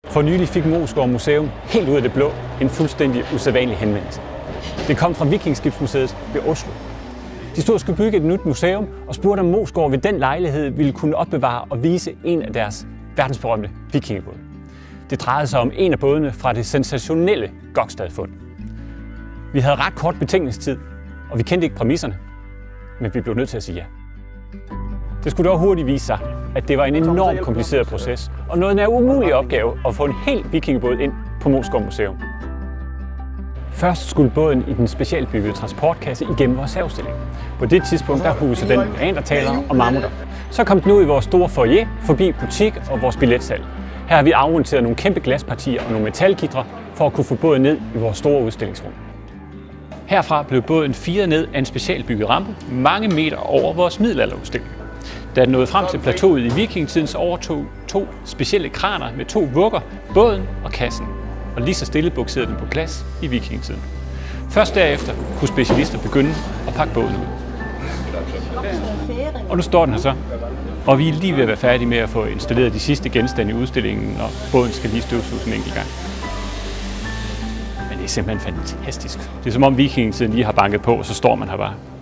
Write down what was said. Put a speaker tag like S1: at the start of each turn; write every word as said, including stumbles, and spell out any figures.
S1: For nylig fik Moesgaard Museum helt ud af det blå en fuldstændig usædvanlig henvendelse. Det kom fra Vikingeskibsmuseet ved Oslo. De stod og skulle bygge et nyt museum og spurgte, om Moesgaard ved den lejlighed ville kunne opbevare og vise en af deres verdensberømte vikingebåde. Det drejede sig om en af bådene fra det sensationelle Gokstadfund. Vi havde ret kort betænkningstid, og vi kendte ikke præmisserne, men vi blev nødt til at sige ja. Det skulle dog hurtigt vise sig, at det var en enormt kompliceret proces, og noget nær umulig opgave at få en hel vikingebåd ind på Moesgaard Museum. Først skulle båden i den specialbyggede transportkasse igennem vores udstilling. På det tidspunkt der husede den neandertalere og mammutter. Så kom den ud i vores store foyer, forbi butik og vores billetsal. Her har vi afmonteret nogle kæmpe glaspartier og nogle metalgitre for at kunne få båden ned i vores store udstillingsrum. Herfra blev båden firet ned af en specialbygget rampe mange meter over vores middelalderudstilling. Da den nåede frem til plateauet i vikingetiden, så overtog to specielle kraner med to vugger båden og kassen. Og lige så stille bukserede den på plads i vikingetiden. Først derefter kunne specialister begynde at pakke båden ud. Og nu står den her så. Og vi er lige ved at være færdige med at få installeret de sidste genstande i udstillingen, og båden skal lige støvsuges en enkelt gang. Men det er simpelthen fantastisk. Det er som om vikingetiden lige har banket på, og så står man her bare.